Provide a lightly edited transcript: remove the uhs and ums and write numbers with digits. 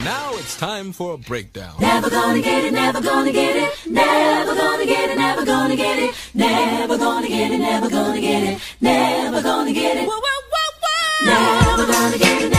Now it's time for a breakdown. Never gonna get it, never gonna get it, never gonna get it, never gonna get it, never gonna get it, never gonna get it, never gonna get it, never gonna get it.